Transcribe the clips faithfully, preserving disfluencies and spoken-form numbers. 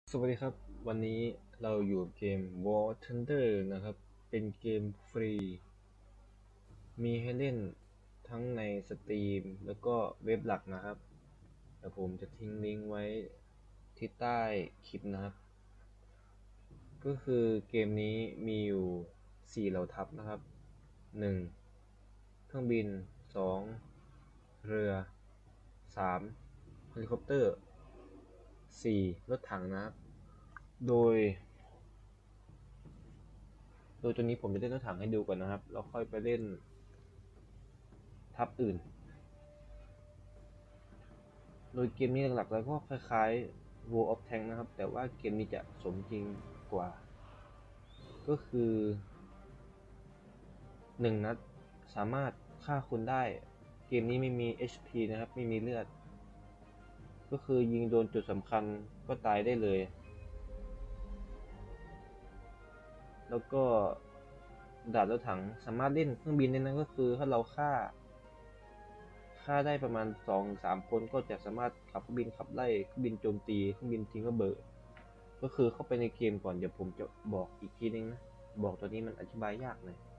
สวัสดีครับวันนี้เราอยู่เกม War Thunder นะครับเป็นเกมฟรีมีให้เล่นทั้งในสตรีมแล้วก็เว็บหลักนะครับเดี๋ยวผมจะทิ้งลิงก์ไว้ที่ใต้คลิปนะครับก็คือเกมนี้มีอยู่สี่เหล่าทัพนะครับหนึ่งเครื่องบินสองเรือสามเฮลิคอปเตอร์สี่รถถังนะครับโดย โดยตัวนี้ผมจะเล่นรถถังให้ดูก่อนนะครับแล้วค่อยไปเล่นทัพอื่น โดยเกมนี้หลักๆแล้วก็คล้ายๆ World of Tanks นะครับแต่ว่าเกมนี้จะสมจริงกว่า ก็คือหนึ่งนัดสามารถฆ่าคุณได้เกมนี้ไม่มี เอช พี นะครับไม่มีเลือดก็คือยิงโดนจุดสำคัญก็ตายได้เลย แล้วก็ดาบรถถังสามารถเล่นเครื่องบินได้นั้นก็คือถ้าเราฆ่าฆ่าได้ประมาณ สองถึงสาม คนก็จะสามารถขับเครื่องบินขับไล่เครื่องบินโจมตีเครื่องบินทิ้งระเบิดก็คือเข้าไปในเกมก่อนเดี๋ยวผมจะบอกอีกทีนึงนะบอกตัวนี้มันอธิบายยากหน่อย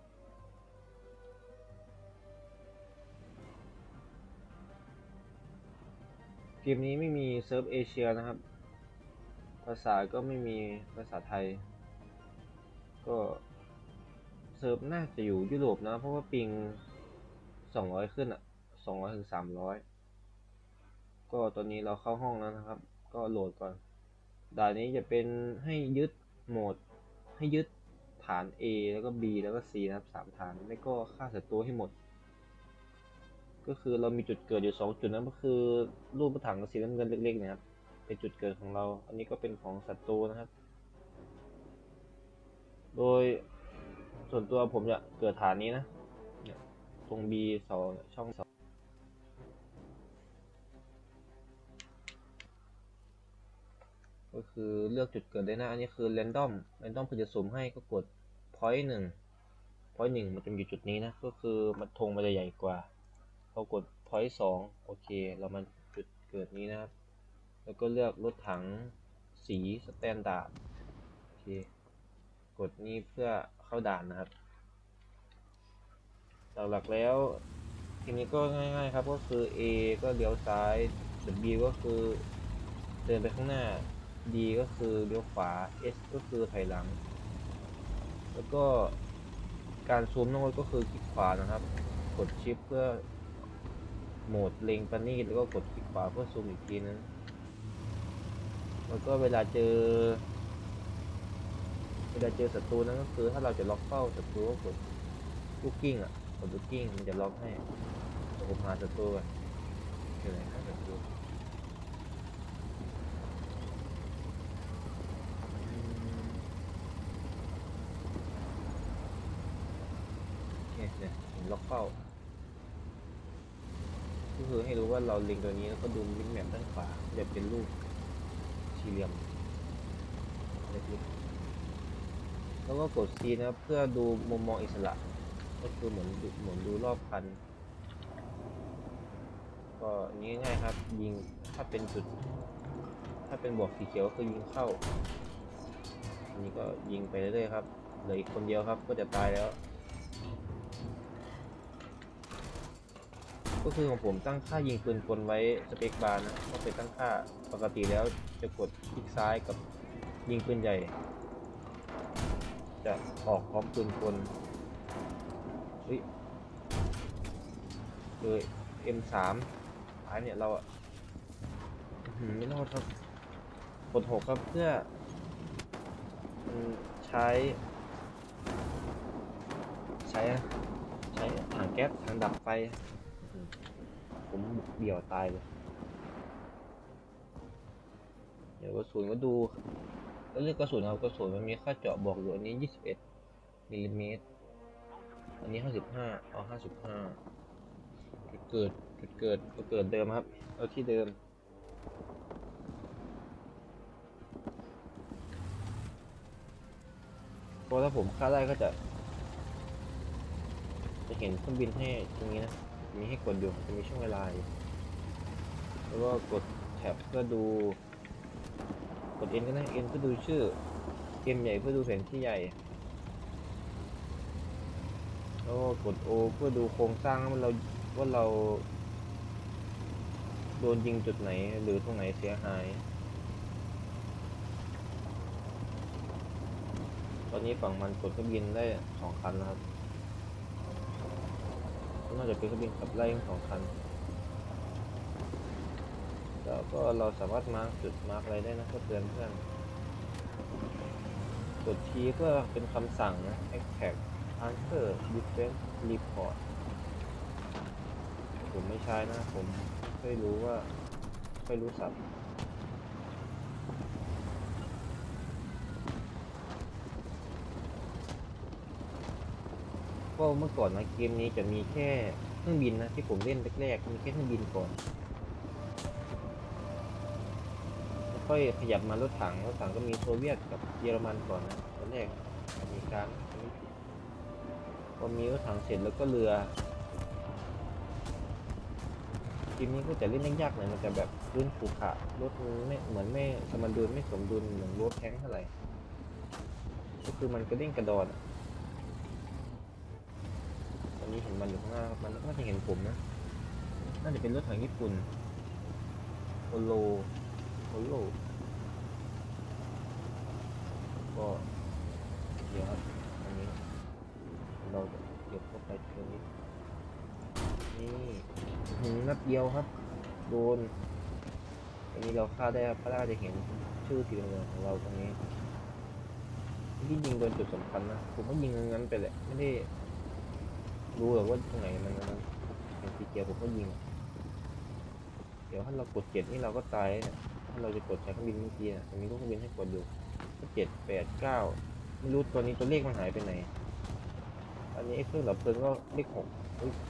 เกมนี้ไม่มีเซิร์ฟเอเชียนะครับภาษาก็ไม่มีภาษาไทยก็เซิร์ฟน่าจะอยู่ยุโรปนะเพราะว่าปิงสองร้อยขึ้นอ่ะสองร้อยถึงสามร้อยก็ตอนนี้เราเข้าห้องแล้วนะครับก็โหลดก่อนด่านนี้จะเป็นให้ยึดโหมดให้ยึดฐาน A แล้วก็ B แล้วก็ C นะครับสามฐานไม่ก็ฆ่าศัตรูให้หมดก็คือเรามีจุดเกิดอยู่สองจุดนั้นก็คือรูปถังสีน้ำเงินเล็กๆเนี่ยครับเป็นจุดเกิดของเราอันนี้ก็เป็นของศัตรูนะครับโดยส่วนตัวผมจะเกิดฐานนี้นะตรง B สองช่องสองก็คือเลือกจุดเกิดได้นะอันนี้คือ random random คือจะสุ่มให้ก็กด point หนึ่ง point หนึ่งมันจะอยู่จุดนี้นะก็คือมันธงมันจะใหญ่กว่าพอกด point สองโอเคเรามันจุดเกิดนี้นะครับแล้วก็เลือกรถถังสีสแตนดาร์ดโอเคกดนี้เพื่อเข้าด่านนะครับหลักๆแล้วทีนี้ก็ง่ายๆครับก็คือ A ก็เลี้ยวซ้าย W ก็คือเดินไปข้างหน้า D ก็คือเลี้ยวขวา S ก็คือถอยหลังแล้วก็การซูมน้อยก็คือคลิกขวานะครับกดชิปเพื่อโหมดเล็งประณีตแล้วก็กดคลิกขวาเพื่อซูมอีกทีนึงแล้วก็เวลาเจอเวลาเจอศัตรูนั้นก็คือถ้าเราจะล็อกเป้าศัตรูก็กดลูกกิ้งอ่ะกดลูกกิ้งมันจะล็อกให้ผมหาศัตรูก่อนคืออะไรครับศัตรูโอเคเนี่ยผมล็อกเป้าก็คือให้รู้ว่าเราเล็งตัวนี้แล้วก็ดูมินิแมปด้านขวาจะเป็นรูปสี่เหลี่ยมเล็กๆแล้วก็กด C นะครับเพื่อดูมุมมองอิสระก็คือเหมือนเหมือนดูรอบคันก็นี้ง่ายครับยิงถ้าเป็นจุดถ้าเป็นบวกสีเขียวก็คือยิงเข้าอันนี้ก็ยิงไปเรื่อยๆครับเหลืออีกคนเดียวครับก็จะตายแล้วก็คือของผมตั้งค่ายิงปืนกลไว้สเปคบาร์นะก็ไปตั้งค่าปกติแล้วจะกดคลิกซ้ายกับยิงปืนใหญ่จะออกพร้อมปืนกลเฮ้ยเลย เอ็ม สาม ท้ายเนี่ยเราอะไม่รอดครับกดหกครับเพื่อใช้ใช้ใช้ถังแก๊สถังดับไฟผมบุกเดี่ยวตายเลยเดี๋ยวกระสุนก็ดูแล้วเรื่องกระสุนเอากระสุนมันมีค่าเจาะบอกอยู่อันนี้ยี่สิบเอ็ดมิลลิเมตรอันนี้ห้าสิบห้าเอาห้าสิบห้าจุดเกิดจุดเกิดก็เกิดเดิมครับเอาที่เดิมเพราะถ้าผมฆ่าได้ก็จะจะเห็นเครื่องบินให้ตรงนี้นะมีให้กดอยู่จะมีช่วงเวลาแล้วก็กดแท็บเพื่อดูกด N ก็ได้ N เพื่อดูชื่อเกมใหญ่เพื่อดูแผนที่ใหญ่แล้วก็กด O เพื่อดูโครงสร้างว่าเราว่าเราโดนยิงจุดไหนหรือตรงไหนเสียหายตอนนี้ฝั่งมันกดเครื่องบินได้สองคันแล้วครับน่าจะเป็นเครื่องบินขับไล่ทั้งสองคันแล้วก็เราสามารถมาร์กจุดมาร์กอะไรได้นะก็เตือนเพื่อนกด T เพื่อเป็นคำสั่งนะ Attack Answer Defense Report ผมไม่ใช้นะผมไม่รู้ว่าไม่รู้ศัพท์ก็เมื่อก่อนนะเกมนี้จะมีแค่เครื่องบินนะที่ผมเล่นแรกๆมีแค่เครื่องบินก่อนแล้วค่อยขยับมารถถังรถถังก็มีโซเวียตกับเยอรมันก่อนนะตอนแรกอเมริกันพอมีรถถังเสร็จแล้วก็เรือเกมนี้ก็จะเล่นยากๆหน่อยมันจะแบบพื้นขรุขระรถไม่เหมือนไม่สมดุลไม่สมดุลเหมือนรถแท้งเท่าไหร่ก็คือมันกระเด้งกระดอนตอนนี้เห็นมันอยู่ข้างหน้ามันน่าจะเห็นผมนะน่าจะเป็นรถถังญี่ปุ่นโอโลโอโลก็เดี๋ยวครับอันนี้เราจะเก็บเข้าไปตรงนี้นี่หืนัดเดียวครับโดนอันนี้เราฆ่าได้ครับฆ่าได้จะเห็นชื่อสีเหลืองของเราตรงนี้ที่ยิงโดนจุดสำคัญนะผมก็ยิงงั้นไปแหละไม่ได้รู้หรอกว่าตรงไหนมันมันเป็นสีเขียวผมก็ยิงเดี๋ยวถ้าเรากดเจ็ดนี่เราก็ตายเนี่ยถ้าเราจะกดใช้เครื่องบินเมื่อกี้นะมันมีลูกเครื่องบินให้กดอยู่ก็เจ็ดแปดเก้าไม่รู้ตัวนี้ตัวเลขมันหายไปไหนอันนี้เครื่องดับเพลิงก็เลขหก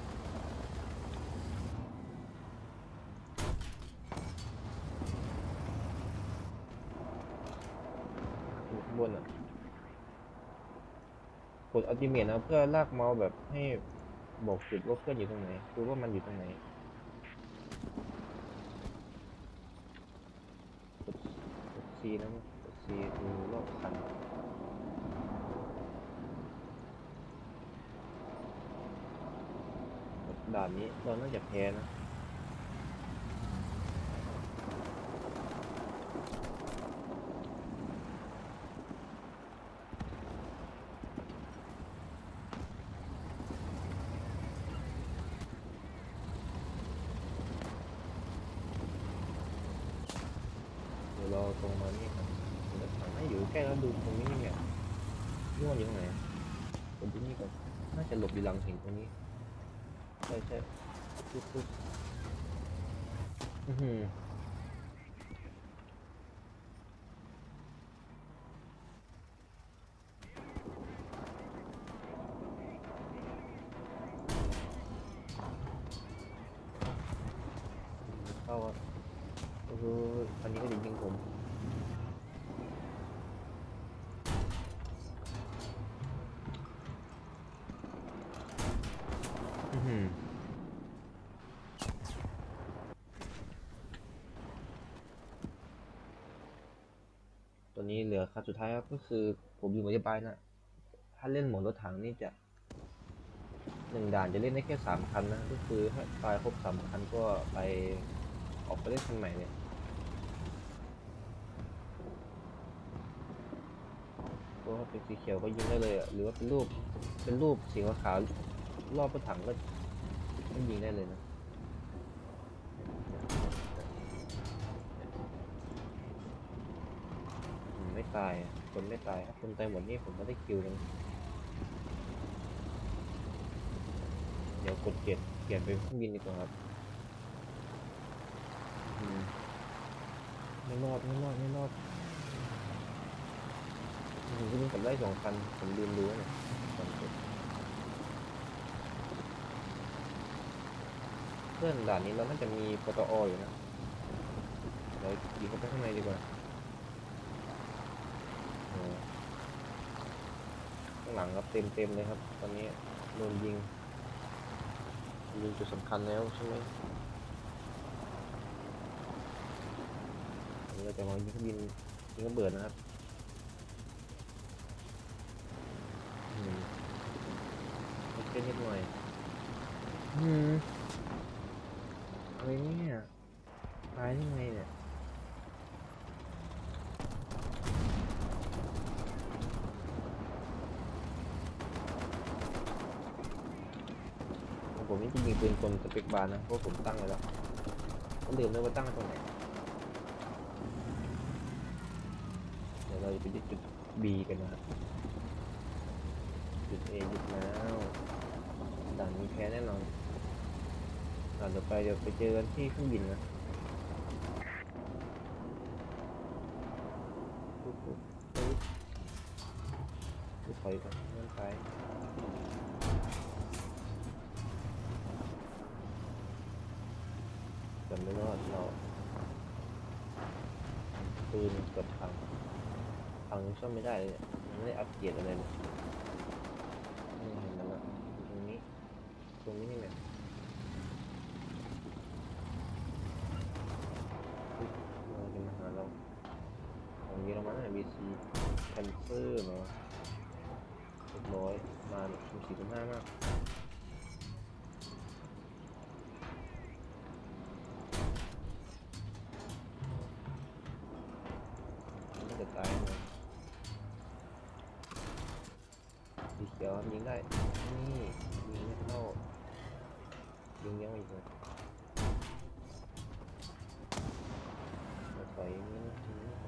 อยู่ข้างบนอ่ะกดอัลติเมทนะเพื่อลากเมาส์แบบให้บอกจุดว่าเพื่อนอยู่ตรงไหนคือว่ามันอยู่ตรงไหนกดกด C นะกด C ดูรอบคันด่านนี้เราน่าจะแพ้นะเดี๋ยวเราตรงมานี่ครับรถถังน่าอยู่ใกล้แล้วดูตรงนี้นี่เนี่ยนี่มันอยู่ตรงไหนผมที่นี่ก่อนน่าจะหลบอยู่หลังหินตรงนี้ใช่ใช่ปุ๊บปุ๊บอือหือเข้าอ่ะก็คืออันนี้ก็จะยิงผมอือหือตัวนี้เหลือคันสุดท้ายครับก็คือผมอยู่อธิบายนะถ้าเล่นโหมดรถถังนี่จะหนึ่งด่านจะเล่นได้แค่สามคันนะก็คือถ้าตายครบสามคันก็ไปออกไปเล่นคันใหม่เลยก็เป็นสีเขียวก็ยิงได้เลยอ่ะหรือว่าเป็นรูปเป็นรูปสีขาวๆรอบรถถังก็ก็ยิงได้เลยนะอืมไม่ตายอะคนไม่ตายถ้าคนตายหมดนี่ผมไม่ได้คิวเลยเดี๋ยวกดเกียร์เกียร์ไปเครื่องบินดีกว่าครับอืมไม่รอดไม่รอดไม่รอดผมก็ยิงกับได้สองคันผมลืมดูเนี่ยตอนกดเพื่อนด่านนี้เราน่าจะมีปตออยู่นะเรายิงเข้าไปข้างในดีกว่าโอ้ข้างหลังครับเต็มเต็มเลยครับตอนนี้โดนยิงยิงจุดสำคัญแล้วใช่ไหมเราจะมายิงเครื่องบินทิ้งระเบิดนะครับอืมเล่นนิดหน่อยอืมอะไรเนี่ยตายยังไงเนี่ยผมนี่จะยิงปืนกลสเปกบาร์นะเพราะผมตั้งไว้แล้วผมลืมเลยว่าตั้งไว้ตรงไหนเดี๋ยวเราจะไปยึดจุด B กันนะครับจุด A ยึดแล้วด่านนี้แพ้แน่นอนด่านต่อไปเดี๋ยวไปเจอกันที่เครื่องบินนะปุ๊บปุ๊บปุ๊บปุ๊บถอยก่อนนั่นไปจำไม่รอดเราปืนเกือบพังพังซ่อมไม่ได้เลยมันไม่ได้อัปเกรดอะไรเลยนี่เห็นมันละตรงนี้ตรงนี้นี่แหละเราจะมาหาเราของเยอรมันนะบีซีแคนเซอร์มาเรียบร้อยมาสูสีกันหน้ามากไม่จะตายเลยสีเขียวยิงได้นี่ยิงไม่เข้ายิงยังไม่ถึงมาถอยนี่นะ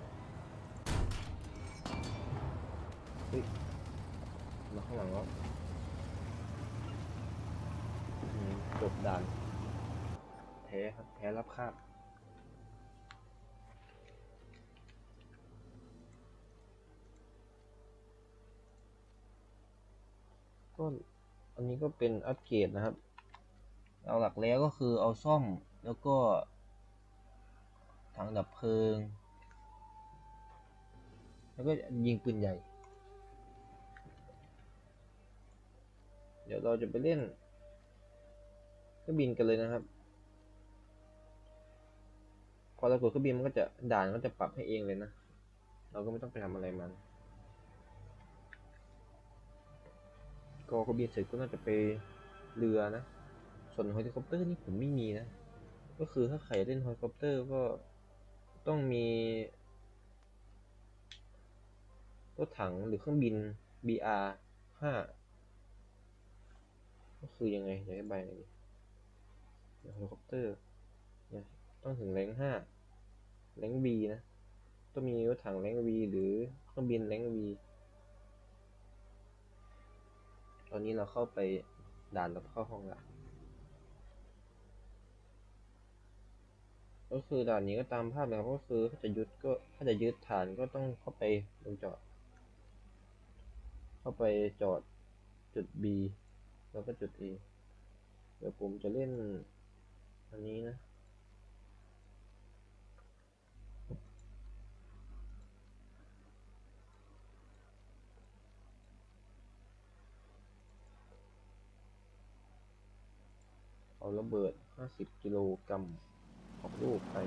เฮ้ยมาข้างหลังแล้วจบด่านแพ้ครับแพ้รับคาบก็อันนี้ก็เป็นอัปเกรดนะครับเอาหลักแล้วก็คือเอาซ่อมแล้วก็ถังดับเพลิงแล้วก็ยิงปืนใหญ่เดี๋ยวเราจะไปเล่นเครื่องบินกันเลยนะครับพอเรากดเครื่องบินมันก็จะด่านก็จะปรับให้เองเลยนะเราก็ไม่ต้องไปทำอะไรมันก็เครื่องบินเสร็จก็น่าจะไปเรือนะส่วนเฮลิคอปเตอร์นี่ผมไม่มีนะก็คือถ้าใครเล่นเฮลิคอปเตอร์ก็ต้องมีรถถังหรือเครื่องบิน บี อาร์ ห้าก็คือยังไงเดี๋ยวอธิบายหน่อยดิเฮลิคอปเตอร์เนี่ยต้องถึงแรงห้าแรง V นะต้องมีรถถังแรง V หรือเครื่องบินแรง V ตอนนี้เราเข้าไปด่านเราเข้าห้องละก็คือด่านนี้ก็ตามภาพนะครับก็คือถ้าจะยึดก็ถ้าจะยึดฐานก็ต้องเข้าไปลงจอดเข้าไปจอดจุด B แล้วก็จุด A เดี๋ยวผมจะเล่นอันนี้นะเอาระเบิดห้าสิบกิโลกรัมออกลูกไป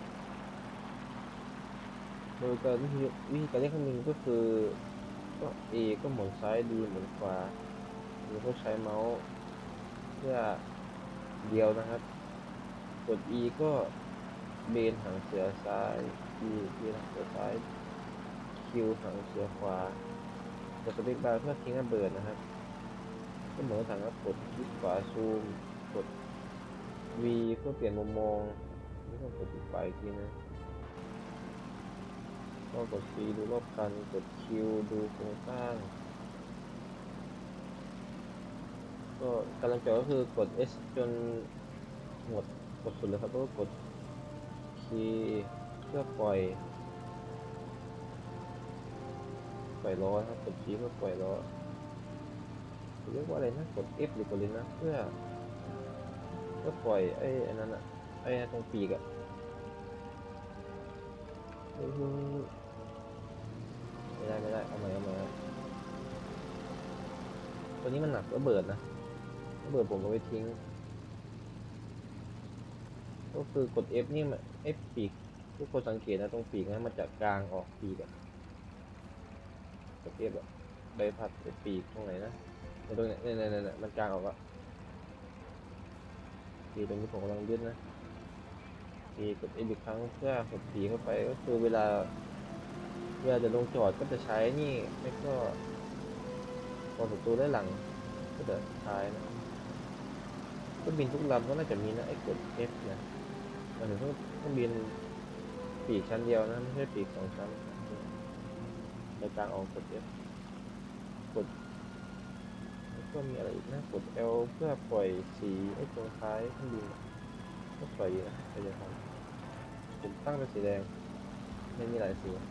โดยการวิธีวิธีการเล่นของมันก็คือก็ A ก็หมุนซ้ายดีหมุนขวาแล้วก็ใช้เมาส์เพื่อเดียวนะครับกด E ก็เบนหางเสือซ้าย E เบนหางเสือซ้าย Q หางเสือขวาจะสเปคบาร์เพื่อทิ้งระเบิดนะครับก็เหมือนถังก็กดคลิกขวาซูมกด V เพื่อเปลี่ยนมุมมองนี่ก็กดอีกฝ่ายอีกทีนะก็กด C ดูรอบคันกด Q ดูโครงสร้างก็กำลังจอดก็คือกด S จนหมดกดสุดเลยครับแล้วก็กด K เพื่อปล่อยปล่อยล้อครับกด G เพื่อปล่อยล้อเรียกว่าอะไรนะกด F หรือกดเลยนะเพื่อเพื่อปล่อยไอ้อันนั้นอะไอ้ตรงปีกอะไม่ได้ไม่ได้เอาใหม่เอาใหม่ตัวนี้มันหนักระเบิดนะระเบิดผมเอาไปทิ้งก็คือกด F นี่มัน F ปีกทุกคนสังเกตนะตรงปีกนะมันจะกลางออกปีกอะเทียบแบบใบพัดปีกตรงไหนนะในตรงเนี้ยเนี่ยเนี่ยเนี่ยมันกลางออกอะปีตรงนี้ผมกำลังยึดนะปีกด F อีกครั้งเพื่อกดปีเข้าไปก็คือเวลาเวลาจะลงจอดก็จะใช้นี่ไม่ก็พอศัตรูได้หลังก็จะใช้นะเครื่องบินทุกลำก็น่าจะมีนะไอ้กด F นะมันถึงเครื่องบินปีกชั้นเดียวนะไม่ใช่ปีกสองชั้นในกลางออกกด F กดแล้วก็มีอะไรอีกนะกด L เพื่อปล่อยสีไอ้ตรงท้ายเครื่องบินก็ปล่อยนะใครจะทำผมตั้งเป็นสีแดงไม่มีหลายสี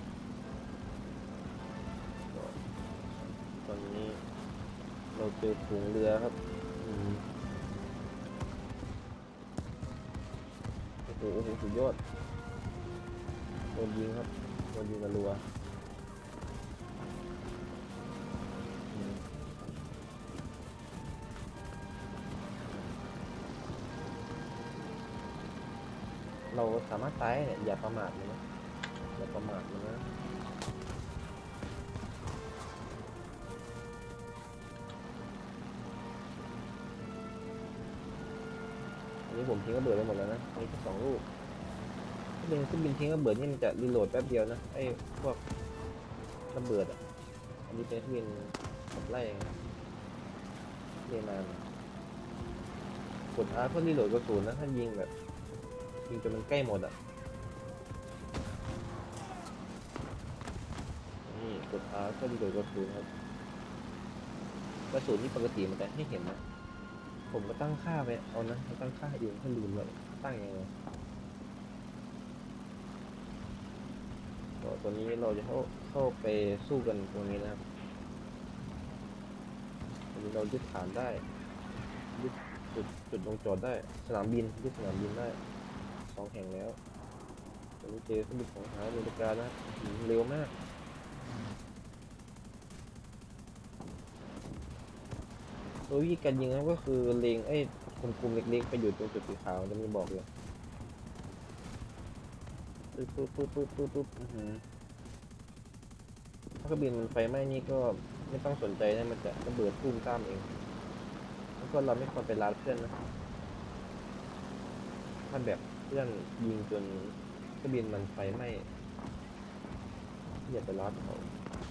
ตอนนี้เราเจอฝูงเรือครับอืมโอ้โหโอ้โหสุดยอดโดนยิงครับโดนยิงรัวอืมเราสามารถตายเนี่ยอย่าประมาทเลยนะอย่าประมาทเลยนะอันนี้ผมทิ้งระเบิดไปหมดแล้วนะมีแค่สองลูกถ้าเป็นเครื่องบินทิ้งระเบิดนี่มันจะรีโหลดแป๊บเดียวนะไอ้พวกระเบิดอ่ะอันนี้เป็นเครื่องบินขับไล่เรียนมากด R เพื่อรีโหลดกระสุนนะถ้ายิงแบบยิงจนมันใกล้หมดอ่ะนี่กด R เพื่อรีโหลดกระสุนครับกระสุนที่ปกติมันจะให้เห็นนะผมก็ตั้งค่าไปเอานะตั้งค่าเองถ้าลืมเลยตั้งยังไงก็ตัวนี้เราจะเข้าเข้าไปสู้กันตรงนี้นะครับตอนนี้เรายึดฐานได้ยึดจุดจุดลงจอดได้สนามบินยึดสนามบินได้สองแห่งแล้วตอนนี้เจอเครื่องบินของทหารอเมริกานะเร็วมากโดยวิธีการยิงนะก็คือเล็งไอ้กลมๆเล็กๆไปอยู่ตรงจุดสีขาวจะมีบอกเลยปึ๊บปึ๊บปึ๊บปึ๊บปึ๊บปึ๊บอื้อหือถ้าเครื่องบินมันไฟไหม้นี่ก็ไม่ต้องสนใจนะมันจะระเบิดตุ้มตามเองแล้วก็เราไม่ควรไปลาดเพื่อนนะถ้าแบบเพื่อนยิงจนเครื่องบินมันไฟไหม้อย่าไปลาดเขา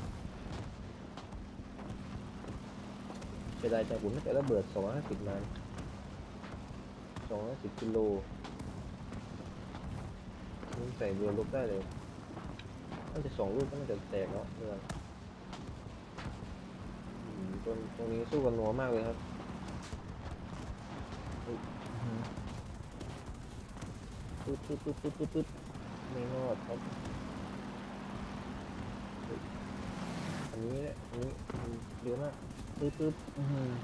เสียดายจังผมไม่แต่ระเบิดสองร้อยห้าสิบมันสองร้อยสิบกิโลนี่ใส่เรือลบได้เลยน่าจะสองลูกก็น่าจะแตกแล้วเรือตรงตรงนี้สู้กันนัวมากเลยครับปึ๊บปึ๊บปึ๊บปึ๊บปึ๊บปึ๊บไม่รอดครับอันนี้แหละอันนี้เร็วมากปึ๊บปึ๊บอือหือ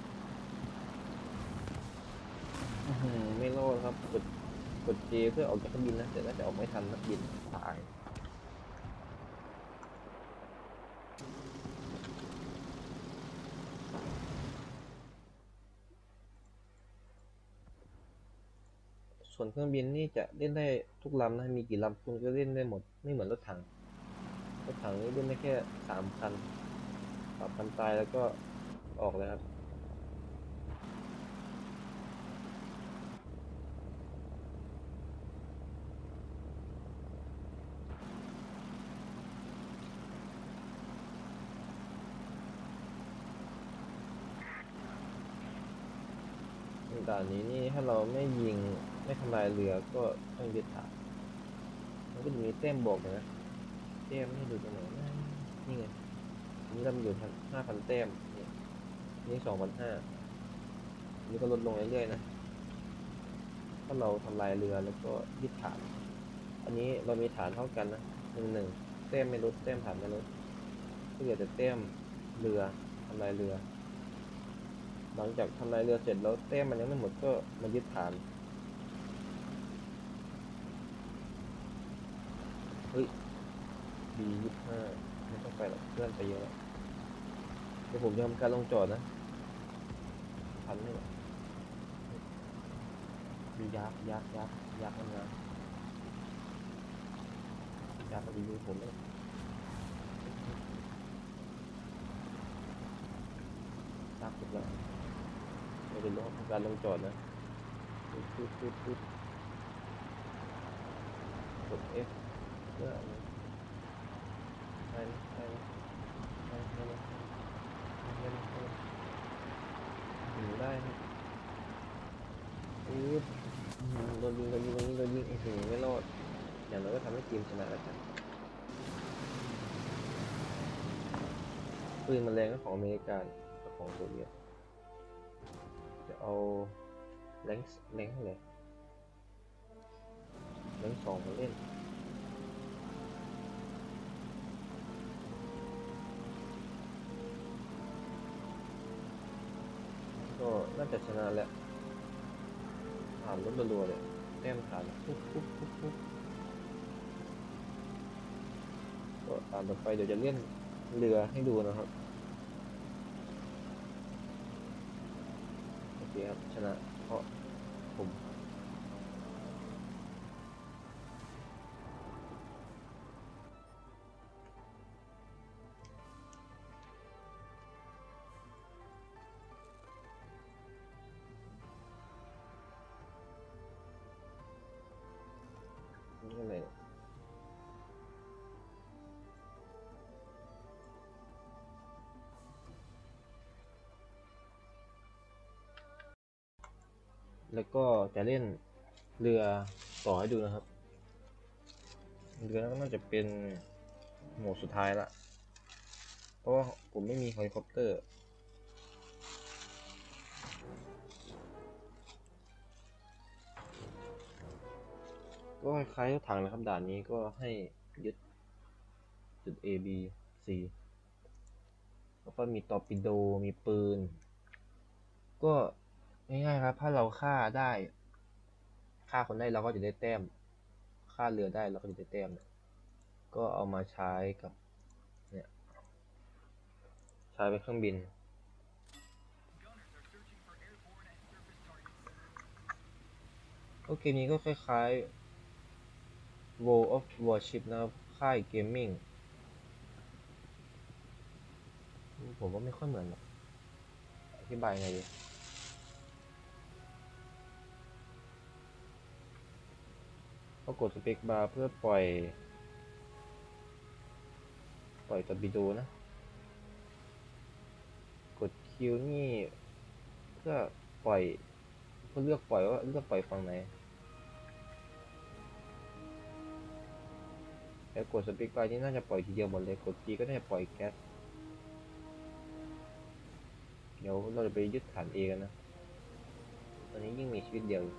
อือหือไม่รอดครับกดกดเจเพื่อออกจากเครื่องบินนะแต่น่าจะออกไม่ทันนักบินตายส่วนเครื่องบินนี่จะเล่นได้ทุกลำนะมีกี่ลำคุณก็เล่นได้หมดไม่เหมือนรถถังรถถังนี่เล่นได้แค่สามคันปรับคันตายแล้วก็ออกเลยครับด่านนี้นี่ถ้าเราไม่ยิงไม่ทำลายเรือก็ต้องยึดฐานมันก็จะมีแต้มบอกนะแต้มให้ดูตรงไหนนะนี่ไงนี่เราอยู่ห้าพันแต้มเนี่ยนี่สองพันห้านี่ก็ลดลงเรื่อยๆนะถ้าเราทำลายเรือแล้วก็ยึดฐานอันนี้เรามีฐานเท่ากันนะหนึ่งหนึ่งแต้มไม่ลดแต้มฐานไม่ลดถ้าเกิดจะแต้มเรือทำลายเรือหลังจากทำลายเรือเสร็จแล้วแต้มมันยังไม่หมดก็มายึดฐานเฮ้ยบียี่ห้าไม่ต้องไปหรอกเพื่อนไปเยอะแล้วเดี๋ยวผมจะทำการลงจอดนะทันไหมเนี่ยมียักษ์ยักษ์ยักษ์ยักษ์มันมาอยากจะยิงผมเลยทราบแล้วเราจะลงทำการลงจอดนะปุ๊บปุ๊บปุ๊บปุ๊บกด F เพื่ออะไรไปไปไปไปไปไปถึงได้ครับปุ๊บโดนยิงโดนยิงโดนยิงโดนยิงไอ้ถึงไม่รอดอย่างน้อยก็ทำให้ทีมชนะแล้วกันปืนมันแรงก็ของอเมริกากับของโซเวียตจะเอาแรงแรงเท่าไหร่แรงสองมาเล่นก็น่าจะชนะแหละผ่านรถรัวๆเลยแต้มผ่านปุ๊บปุ๊บปุ๊บปุ๊บก็ตามต่อไปเดี๋ยวจะเล่นเรือให้ดูนะครับโอเคครับชนะเพราะผมนี่อะไรเนี่ยแล้วก็จะเล่นเรือต่อให้ดูนะครับเรือน่าจะเป็นโหมดสุดท้ายละเพราะว่าผมไม่มีเฮลิคอปเตอร์ก็คล้ายๆถังนะครับด่านนี้ก็ให้ยึดจุด A B C แล้วก็มีตอร์ปิโดมีปืนก็ง่ายๆครับถ้าเราฆ่าได้ฆ่าคนได้เราก็จะได้แต้มฆ่าเรือได้เราก็จะได้แต้มก็เอามาใช้กับเนี่ยใช้เป็นเครื่องบินก็เกมนี้ก็คล้ายๆ World of Warship นะครับค่ายเกมมิ่งผมว่าไม่ค่อยเหมือนหรอกอธิบายไงดีก็กดสเปคบาร์เพื่อปล่อยปล่อยตอร์ปิโดนะกดคิวนี่เพื่อปล่อยเพื่อเลือกปล่อยว่าเลือกปล่อยฝั่งไหนแล้วกดสเปคบาร์นี่น่าจะปล่อยทีเดียวหมดเลยกด G ก็น่าจะปล่อยแก๊สเดี๋ยวเราจะไปยึดฐาน A กันนะตอนนี้ยิ่งมีชีวิตเดียว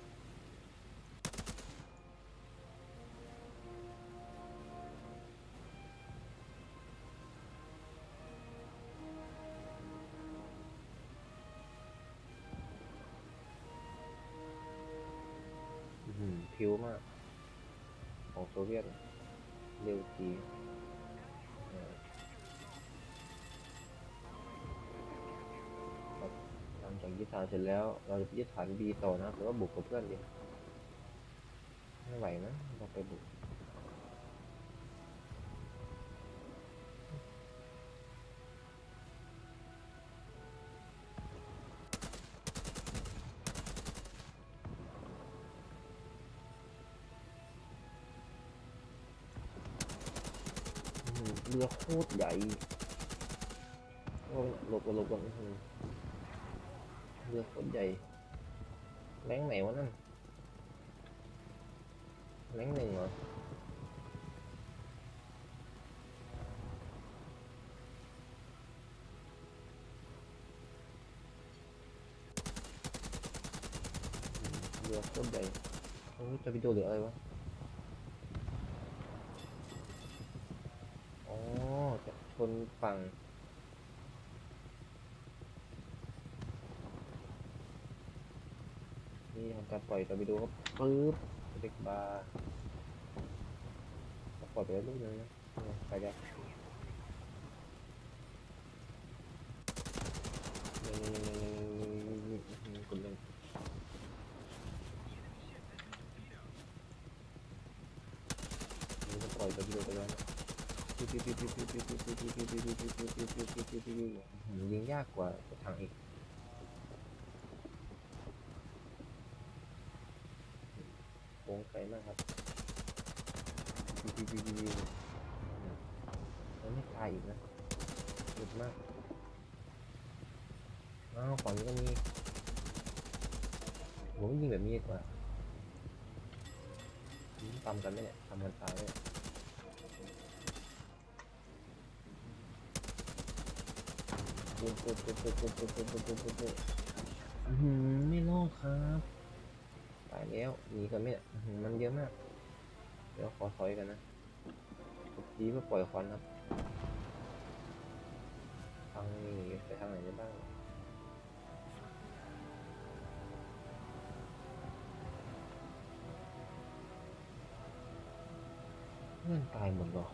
ผิวมากของโซเวียตเร็วจีหลังจากยึดฐานเสร็จแล้วเราจะไปยึดฐาน B ต่อนะหรือว่าบุกกับเพื่อนดีไม่ไหวนะเราไปบุกเรือโคตรใหญ่หลบหลบก่อนเรือโคตรใหญ่แรงไหนวะนั่นแรงหนึ่งเหรอเรือโคตรใหญ่โอ้ยจะไปดูเหลืออะไรวะอ๋อจะชนฝั่งนี่ทำการปล่อยตัวไปดูครับปึ๊บเด็กบาร์ปล่อยไปแล้วลูกนึงนะไปแล้วกดเลยนี่จะปล่อยไปโดดไปแล้วยิงยากกว่าทางอีกโค้งไกลมากครับมันไม่ตายอีกนะหยุดมากอ้าวฝั่งนี้ก็มีผมยิงแบบนี้ดีกว่าทำกันไหมเนี่ยทำกันตายเลยปุ๊บปุ๊บปุ๊บปุ๊บปุ๊บปุ๊บปุ๊บปุ๊บปุ๊บปุ๊บอืมไม่รอดครับตายแล้วหนีกันไหมเนี่ยมันเยอะมากเดี๋ยวขอถอยกันนะดีเพื่อปล่อยควันครับทางนี้ไปทางไหนได้บ้างเพื่อนตายหมดหรอ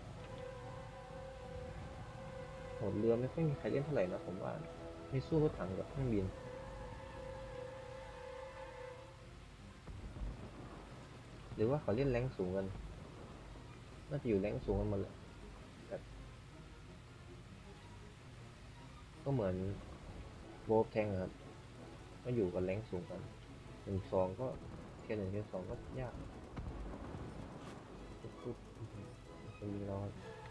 โหดเรือไม่ค่อยมีใครเล่นเท่าไหร่นะผมว่าไม่สู้รถถังกับเครื่องบินหรือว่าเขาเล่นแรงสูงกันน่าจะอยู่แรงสูงกันหมดเลยแบบก็เหมือนโวลแทงครับก็อยู่กันแรงสูงกันหนึ่งสองก็เทียร์หนึ่งเทียร์สองก็ยากปุ๊บจะยิงเรา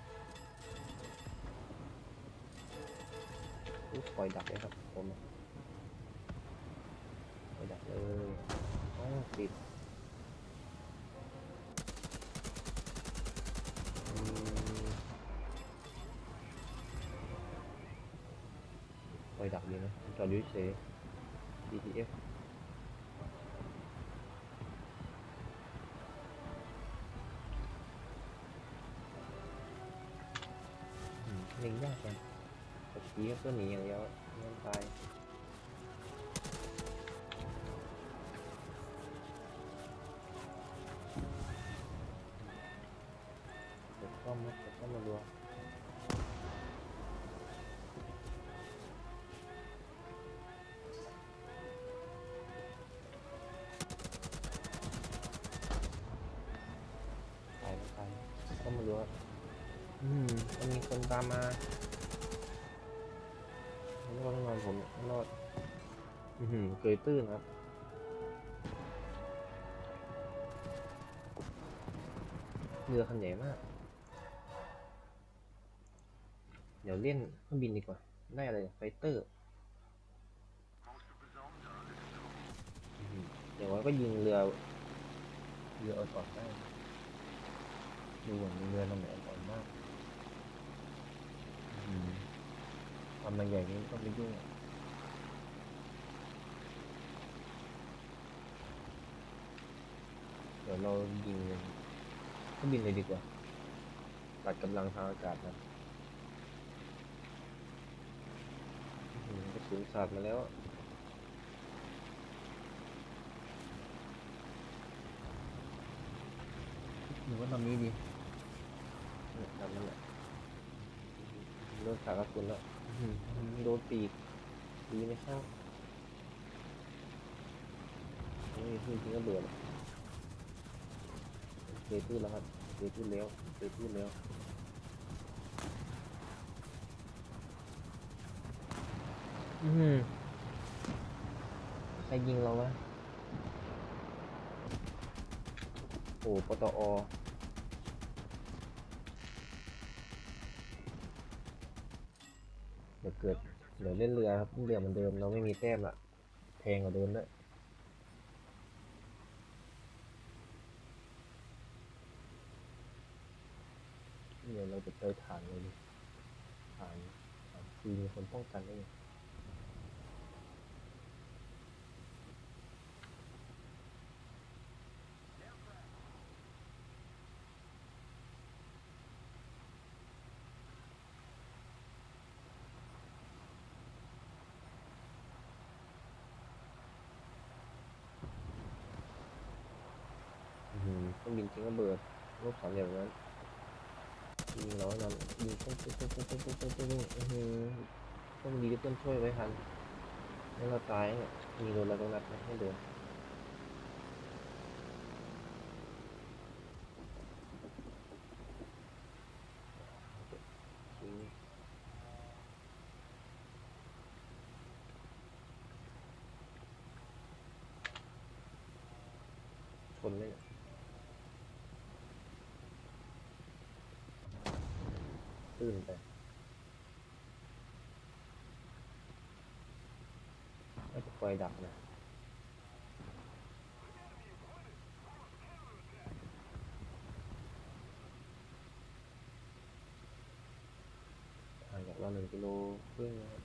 ปุ๊บปล่อยดักเลยครับผมปล่อยดักเลยอ๋อติดปล่อยดักดีนะจอดยูเซ ดี ที เอฟ เล็งยากจังตะกี้ก็หนีอย่างเดียวไม่ตายกดข้อมกดข้อมมาดูตายไม่ตายข้อมมาดูอืมมันมีคนตามมาไม่รอดแน่นอนผมไม่รอดอือหือเกยตื้นครับเรือคันใหญ่มากเดี๋ยวเล่นเครื่องบินดีกว่าได้อะไรไฟเตอร์เดี๋ยวก็ยิงเรือเรืออ่อนๆได้ดูเหมือนเรือลำไหนอ่อนมากทำมาใหญ่นี้ต้องไปยุ่งเดี๋ยวเรายิงเครื่องบินเลยดีกว่าตัดกำลังทางอากาศนะกระสุนสาดมาแล้วหรือว่าลำนี้ดีลำนั้นแหละโดนสาดกระสุนแล้วโดนปีกดีไม่เข้านี่คือจริงก็เบื่อเกยตื้นแล้วครับเกยตื้นแล้วเกยตื้นแล้วอืมใครยิงเราวะโอ้ปตอเดี๋ยวเกิดเดี๋ยวเล่นเรือครับเรือเหมือนเดิมเราไม่มีแต้มละแพงกว่าเดิมด้วยเดี๋ยวเราจะเจอฐานเลยดิฐานฐานคือมีคนป้องกันได้ไงเครื่องบินทิ้งระเบิดรูปสามเหลี่ยมนั้นยิงเรานั้นยิงต้นต้นต้นต้นต้นต้นต้นต้นต้องดีที่ต้นช่วยไว้ทันแล้วเราตายเนี่ยมีโดนเราต้องนัดไม่โดนนไหมเนี่ยตื้นไปน่าจะไฟดับนะห่างจากเราหนึ่งกิโลครึ่งนะครับ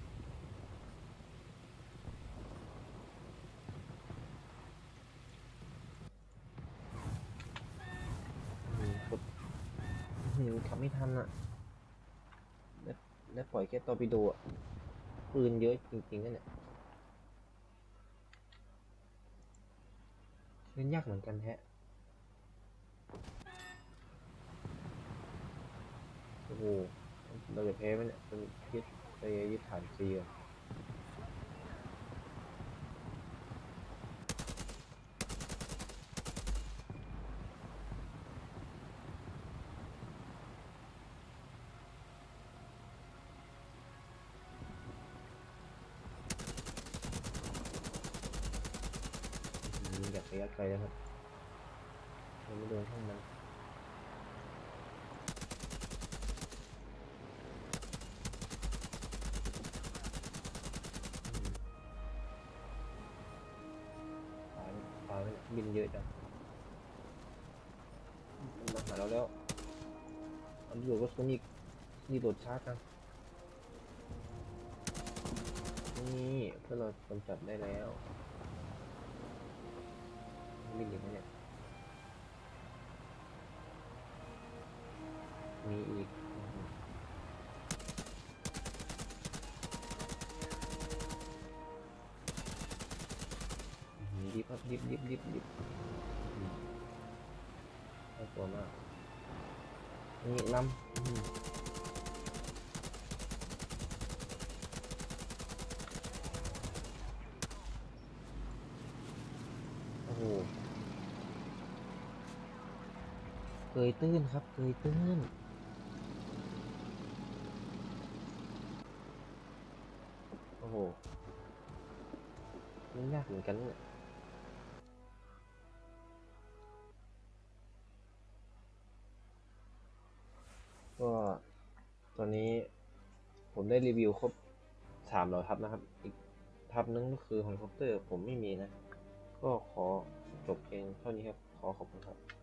อืมกดอืมขับไม่ทันอ่ะและและปล่อยแค่ตอร์ปิโดอ่ะปืนเยอะจริงๆนั่นเนี่ยเล่นยากเหมือนกันแฮะโอ้โหเราจะแพ้ไหมเนี่ยเป็นยึดไปยึดฐานซีอ่ะยิงจากระยะไกลแล้วครับยังไม่โดนข้างมันตายตายบินเยอะจังมันมาหาเราแล้วอันนี้ก็ซุนอีกนี่โดดชาร์จกันนี่เพื่อนเรากำจัดได้แล้วบินอีกไหมเนี่ยมีอีกดิบครับดิบดิบดิบดิบน่ากลัวมากนี่ลำโอ้โหเกยตื้นครับเกยตื้นโอ้โหมันยากเหมือนกันเนี่ยก็ตอนนี้ผมได้รีวิวครบสามเหล่าทัพนะครับอีกทัพนึงก็คือเฮลิคอปเตอร์ผมไม่มีนะก็ขอจบเพียงเท่านี้ครับขอขอบคุณครับ